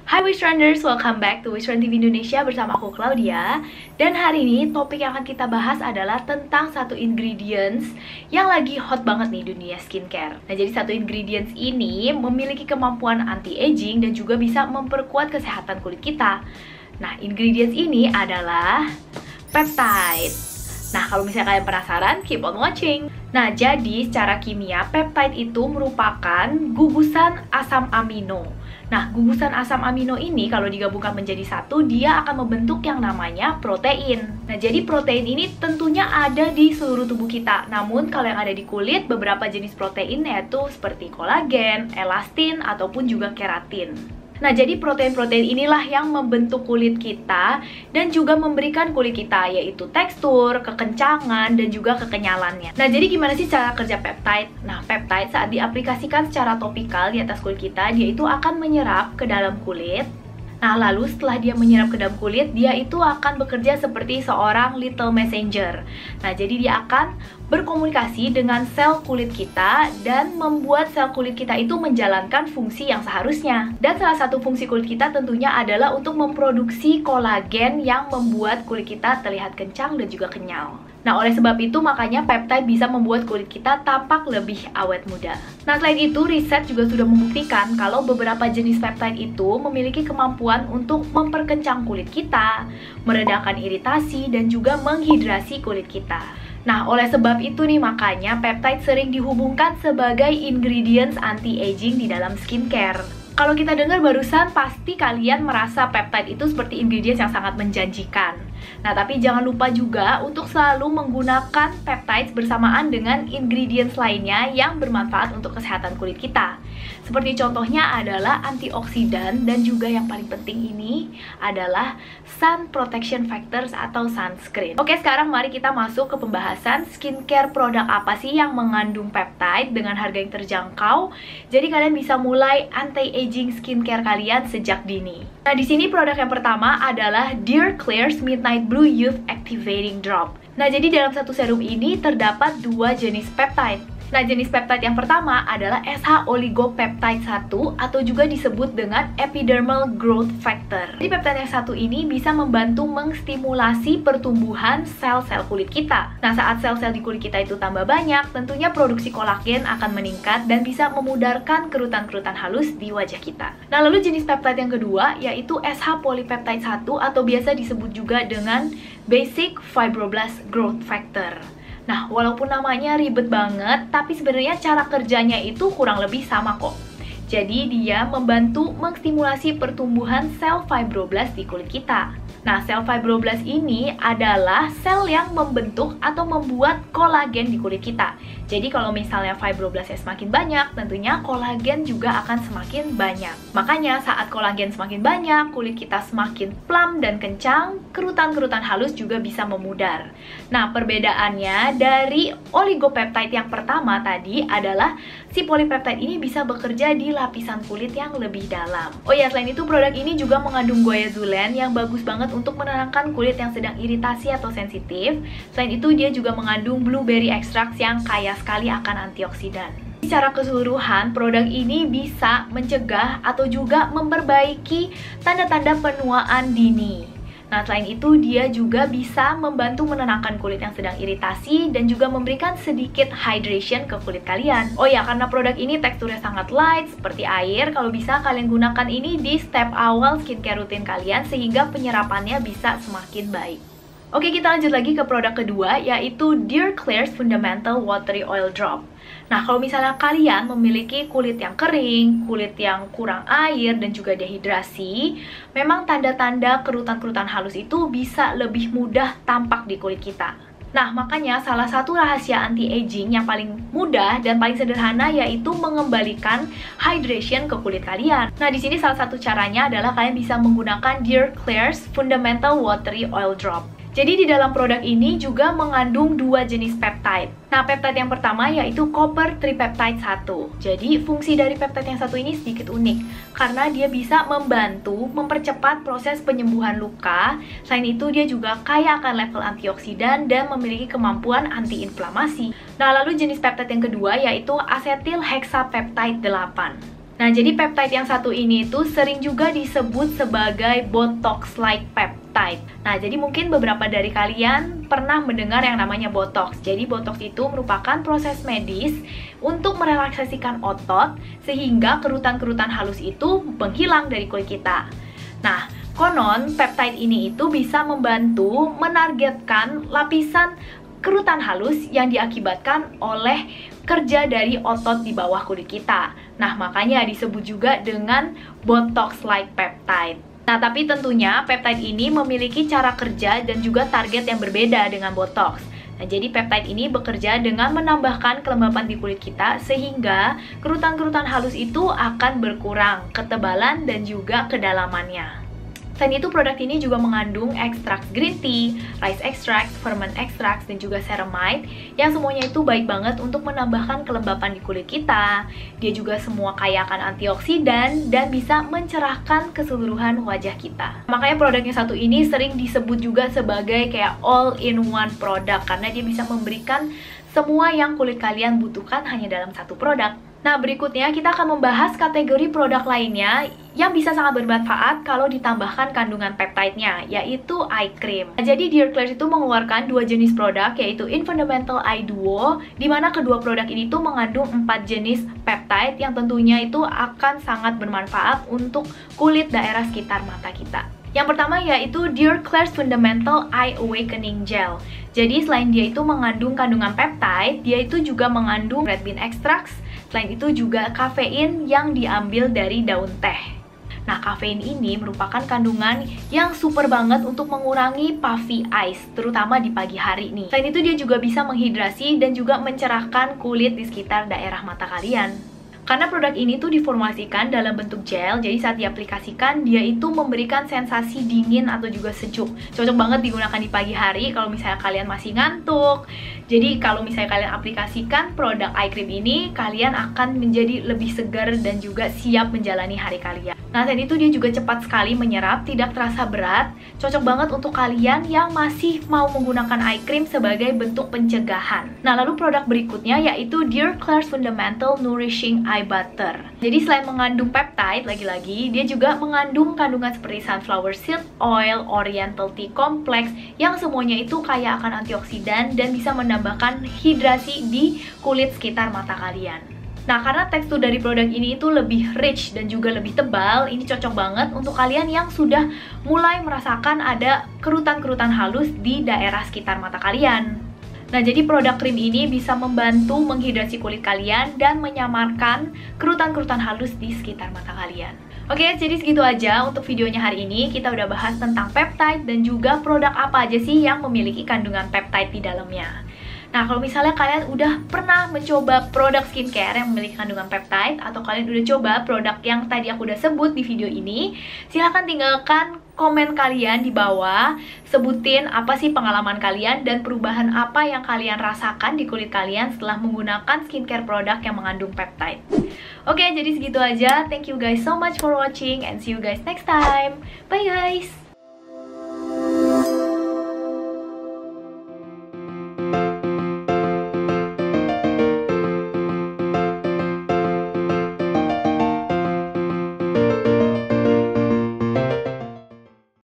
Hai Wishrunners, welcome back to Wishrun TV Indonesia bersama aku Claudia. Dan hari ini topik yang akan kita bahas adalah tentang satu ingredients yang lagi hot banget nih dunia skincare. Nah, jadi satu ingredients ini memiliki kemampuan anti-aging dan juga bisa memperkuat kesehatan kulit kita. Nah, ingredients ini adalah peptide. Nah, kalau misalnya kalian penasaran, keep on watching. Nah, jadi secara kimia, peptide itu merupakan gugusan asam amino. Nah, gugusan asam amino ini kalau digabungkan menjadi satu, dia akan membentuk yang namanya protein. Nah, jadi protein ini tentunya ada di seluruh tubuh kita. Namun, kalau yang ada di kulit, beberapa jenis protein yaitu seperti kolagen, elastin, ataupun juga keratin. Nah, jadi protein-protein inilah yang membentuk kulit kita dan juga memberikan kulit kita yaitu tekstur, kekencangan, dan juga kekenyalannya. Nah, jadi gimana sih cara kerja peptide? Nah, peptide saat diaplikasikan secara topikal di atas kulit kita, dia itu akan menyerap ke dalam kulit. Nah, lalu setelah dia menyerap ke dalam kulit, dia itu akan bekerja seperti seorang little messenger. Nah, jadi dia akan berkomunikasi dengan sel kulit kita dan membuat sel kulit kita itu menjalankan fungsi yang seharusnya. Dan salah satu fungsi kulit kita tentunya adalah untuk memproduksi kolagen yang membuat kulit kita terlihat kencang dan juga kenyal. Nah, oleh sebab itu makanya peptide bisa membuat kulit kita tampak lebih awet muda. Nah, selain itu riset juga sudah membuktikan kalau beberapa jenis peptide itu memiliki kemampuan untuk memperkencang kulit kita, meredakan iritasi, dan juga menghidrasi kulit kita. Nah, oleh sebab itu nih makanya peptide sering dihubungkan sebagai ingredients anti-aging di dalam skincare. Kalau kita dengar barusan, pasti kalian merasa peptide itu seperti ingredients yang sangat menjanjikan. Nah, tapi jangan lupa juga untuk selalu menggunakan peptide bersamaan dengan ingredients lainnya yang bermanfaat untuk kesehatan kulit kita. Seperti contohnya adalah antioksidan dan juga yang paling penting ini adalah sun protection factors atau sunscreen. Oke, sekarang mari kita masuk ke pembahasan skincare produk apa sih yang mengandung peptide dengan harga yang terjangkau. Jadi kalian bisa mulai anti-aging skincare kalian sejak dini. Nah, di sini produk yang pertama adalah Dear Klairs Midnight Blue Youth Activating Drop. Nah, jadi dalam satu serum ini terdapat dua jenis peptide. Nah, jenis peptide yang pertama adalah SH oligopeptide 1 atau juga disebut dengan epidermal growth factor. Jadi peptide yang satu ini bisa membantu mengstimulasi pertumbuhan sel-sel kulit kita. Nah, saat sel-sel di kulit kita itu tambah banyak, tentunya produksi kolagen akan meningkat dan bisa memudarkan kerutan-kerutan halus di wajah kita. Nah, lalu jenis peptide yang kedua yaitu SH polypeptide 1 atau biasa disebut juga dengan basic fibroblast growth factor. Nah, walaupun namanya ribet banget, tapi sebenarnya cara kerjanya itu kurang lebih sama kok. Jadi, dia membantu mengstimulasi pertumbuhan sel fibroblast di kulit kita. Nah, sel fibroblast ini adalah sel yang membentuk atau membuat kolagen di kulit kita. Jadi, kalau misalnya fibroblastnya semakin banyak, tentunya kolagen juga akan semakin banyak. Makanya, saat kolagen semakin banyak, kulit kita semakin plump dan kencang, kerutan-kerutan halus juga bisa memudar. Nah, perbedaannya dari oligopeptide yang pertama tadi adalah si polipeptide ini bisa bekerja di lapisan kulit yang lebih dalam. Oh ya, selain itu produk ini juga mengandung guaiazulen yang bagus banget untuk menenangkan kulit yang sedang iritasi atau sensitif. Selain itu dia juga mengandung blueberry extract yang kaya sekali akan antioksidan. Secara keseluruhan, produk ini bisa mencegah atau juga memperbaiki tanda-tanda penuaan dini. Nah, selain itu dia juga bisa membantu menenangkan kulit yang sedang iritasi dan juga memberikan sedikit hydration ke kulit kalian. Oh ya, karena produk ini teksturnya sangat light seperti air, kalau bisa kalian gunakan ini di step awal skincare rutin kalian sehingga penyerapannya bisa semakin baik. Oke, kita lanjut lagi ke produk kedua yaitu Dear Klairs Fundamental Watery Oil Drop. Nah, kalau misalnya kalian memiliki kulit yang kering, kulit yang kurang air, dan juga dehidrasi, memang tanda-tanda kerutan-kerutan halus itu bisa lebih mudah tampak di kulit kita. Nah, makanya salah satu rahasia anti-aging yang paling mudah dan paling sederhana yaitu mengembalikan hydration ke kulit kalian. Nah, di sini salah satu caranya adalah kalian bisa menggunakan Dear Klairs Fundamental Watery Oil Drop. Jadi di dalam produk ini juga mengandung dua jenis peptide. Nah, peptide yang pertama yaitu copper tripeptide 1. Jadi fungsi dari peptide yang satu ini sedikit unik karena dia bisa membantu mempercepat proses penyembuhan luka. Selain itu dia juga kaya akan level antioksidan dan memiliki kemampuan antiinflamasi. Nah, lalu jenis peptide yang kedua yaitu acetyl hexapeptide 8. Nah, jadi peptide yang satu ini tuh sering juga disebut sebagai Botox-like peptide. Nah, jadi mungkin beberapa dari kalian pernah mendengar yang namanya Botox. Jadi Botox itu merupakan proses medis untuk merelaksasikan otot sehingga kerutan-kerutan halus itu menghilang dari kulit kita. Nah, konon peptide ini itu bisa membantu menargetkan lapisan kerutan halus yang diakibatkan oleh kerja dari otot di bawah kulit kita. Nah, makanya disebut juga dengan Botox-like peptide. Nah, tapi tentunya peptide ini memiliki cara kerja dan juga target yang berbeda dengan Botox. Nah, jadi peptide ini bekerja dengan menambahkan kelembapan di kulit kita sehingga kerutan-kerutan halus itu akan berkurang ketebalan dan juga kedalamannya. Selain itu, produk ini juga mengandung ekstrak green tea, rice extract, ferment extract, dan juga ceramide yang semuanya itu baik banget untuk menambahkan kelembapan di kulit kita. Dia juga semua kaya akan antioksidan dan bisa mencerahkan keseluruhan wajah kita. Makanya produk yang satu ini sering disebut juga sebagai kayak all-in-one product karena dia bisa memberikan semua yang kulit kalian butuhkan hanya dalam satu produk. Nah, berikutnya kita akan membahas kategori produk lainnya yang bisa sangat bermanfaat kalau ditambahkan kandungan peptide-nya, yaitu eye cream. Nah, jadi Dear Klairs itu mengeluarkan dua jenis produk, yaitu Infundamental Eye Duo, di mana kedua produk ini tuh mengandung 4 jenis peptide yang tentunya itu akan sangat bermanfaat untuk kulit daerah sekitar mata kita. Yang pertama yaitu Dear Klairs Fundamental Eye Awakening Gel. Jadi selain dia itu mengandung kandungan peptide, dia itu juga mengandung red bean extracts. Selain itu juga kafein yang diambil dari daun teh. Nah, kafein ini merupakan kandungan yang super banget untuk mengurangi puffy eyes, terutama di pagi hari nih. Selain itu dia juga bisa menghidrasi dan juga mencerahkan kulit di sekitar daerah mata kalian. Karena produk ini tuh diformulasikan dalam bentuk gel, jadi saat diaplikasikan dia itu memberikan sensasi dingin atau juga sejuk. Cocok banget digunakan di pagi hari kalau misalnya kalian masih ngantuk. Jadi kalau misalnya kalian aplikasikan produk eye cream ini, kalian akan menjadi lebih segar dan juga siap menjalani hari kalian. Nah, selain itu dia juga cepat sekali menyerap, tidak terasa berat. Cocok banget untuk kalian yang masih mau menggunakan eye cream sebagai bentuk pencegahan. Nah, lalu produk berikutnya yaitu Dear Klairs Fundamental Nourishing Eye Butter. Jadi selain mengandung peptide, lagi-lagi dia juga mengandung kandungan seperti sunflower seed oil, oriental tea complex yang semuanya itu kaya akan antioksidan dan bisa menambahkan hidrasi di kulit sekitar mata kalian. Nah, karena tekstur dari produk ini itu lebih rich dan juga lebih tebal, ini cocok banget untuk kalian yang sudah mulai merasakan ada kerutan-kerutan halus di daerah sekitar mata kalian. Nah, jadi produk krim ini bisa membantu menghidrasi kulit kalian dan menyamarkan kerutan-kerutan halus di sekitar mata kalian. Oke, jadi segitu aja untuk videonya hari ini. Kita udah bahas tentang peptide dan juga produk apa aja sih yang memiliki kandungan peptide di dalamnya. Nah, kalau misalnya kalian udah pernah mencoba produk skincare yang memiliki kandungan peptide, atau kalian udah coba produk yang tadi aku udah sebut di video ini, silahkan tinggalkan komen kalian di bawah. Sebutin apa sih pengalaman kalian dan perubahan apa yang kalian rasakan di kulit kalian setelah menggunakan skincare produk yang mengandung peptide. Oke, jadi segitu aja. Thank you guys so much for watching and see you guys next time. Bye guys!